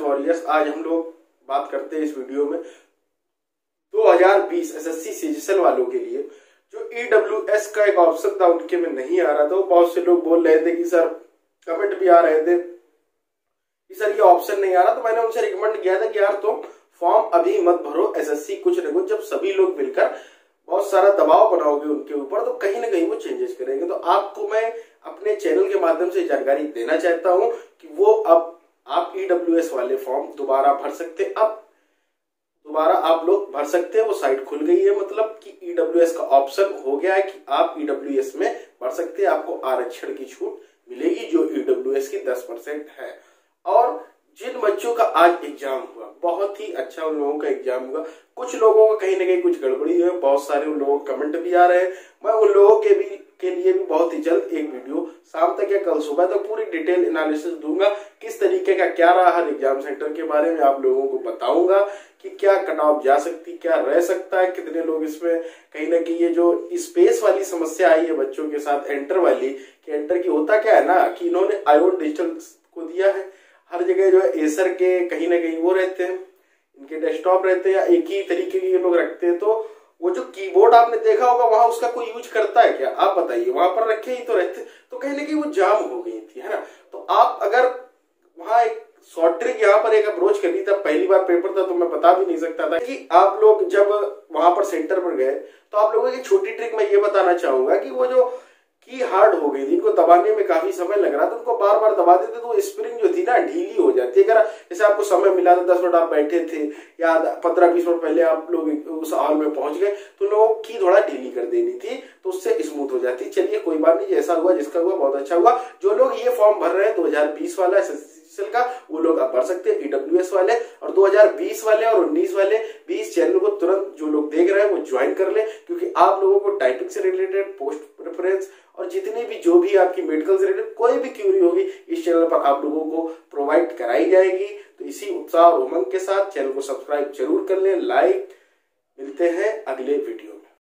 Warriors, आज हम लोग बात करते हैं इस वीडियो में 2020 एसएससी सीजीएल वालों के लिए जो EWS का एक ऑप्शन था उनके में नहीं आ रहा था। बहुत से लोग बोल रहे थे कि सर, कमेंट भी आ रहे थे कि सर ये ऑप्शन नहीं आ रहा। तो मैंने उनसे रिकमेंड किया था कि यार तुम फॉर्म अभी मत भरो, एसएससी कुछ न कुछ जब सभी लोग मिलकर बहुत सारा दबाव बनाओगे उनके ऊपर तो कहीं ना कहीं वो चेंजेस करेंगे। तो आपको मैं अपने चैनल के माध्यम से जानकारी देना चाहता हूं कि वो अब आप EWS वाले फॉर्म दोबारा भर सकते, अब दोबारा आप लोग भर सकते हैं। वो साइट खुल गई है, मतलब कि EWS का ऑप्शन हो गया है कि आप EWS में भर सकते हैं। आपको आरक्षण की छूट मिलेगी जो EWS की 10% है। और जिन बच्चों का आज एग्जाम हुआ, बहुत ही अच्छा उन लोगों का एग्जाम हुआ। कुछ लोगों का कहीं ना कहीं कुछ गड़बड़ी है, बहुत सारे उन लोगों के कमेंट भी आ रहे हैं। मैं उन लोगों के लिए भी बहुत ही जल्द एक वीडियो शाम तक या कल सुबह तक पूरी डिटेल एनालिसिस दूंगा। किस तरीके का क्या रहा हर एग्जाम सेंटर के बारे में आप लोगों को बताऊंगा कि क्या कट ऑफ जा सकती, क्या रह सकता है, कितने लोग इसमें कहीं ना कहीं ये जो स्पेस वाली समस्या आई है बच्चों के साथ एंटर वाली, कि एंटर की होता क्या है ना कि इन्होंने आयोन डिजिटल को दिया है। हर जगह जो है एसर के कहीं ना कहीं वो रहते हैं, इनके डेस्कटॉप रहते हैं या एक ही तरीके के ये लोग रखते हैं। तो वो जो कीबोर्ड आपने देखा होगा वहां उसका कोई यूज करता है क्या, आप बताइए। वहां पर रखे ही तो रहते, तो कहीं ना कहीं वो जाम हो गई थी, है ना। तो आप अगर वहां एक शॉर्ट ट्रिक यहाँ पर एक अप्रोच करनी था, पहली बार पेपर था तो मैं बता भी नहीं सकता था कि आप लोग जब वहां पर सेंटर पर गए तो आप लोगों की छोटी ट्रिक मैं ये बताना चाहूंगा कि वो जो की हार्ड हो गई थी, इनको दबाने में काफी समय लग रहा था, उनको बार बार दबा देते तो स्प्रिंग जो थी ना ढीली हो जाती है। अगर जैसे आपको समय मिला था 10 मिनट आप बैठे थे या 15-20 मिनट पहले आप लोग उस हॉल में पहुंच गए तो लोगों की थोड़ा ढीली कर देनी थी तो उससे स्मूथ हो जाती। चलिए कोई बात नहीं, जैसा हुआ जिसका हुआ बहुत अच्छा हुआ। जो लोग ये फॉर्म भर रहे हैं 2020 वाला SSC का, वो लोग अब भर सकते हैं EWS वाले, और 2020 वाले और 19 वाले भी इस चैनल को तुरंत जो लोग देख रहे हैं वो ज्वाइन कर ले, क्योंकि आप लोगों को टाइपिंग से रिलेटेड, पोस्ट प्रेफरेंस और जितनी भी जो भी आपकी मेडिकल से रिलेटेड कोई भी क्यूरी होगी इस चैनल पर आप लोगों को प्रोवाइड कराई जाएगी। तो इसी उत्साह और उमंग के साथ चैनल को सब्सक्राइब जरूर कर लें, लाइक। मिलते हैं अगले वीडियो में।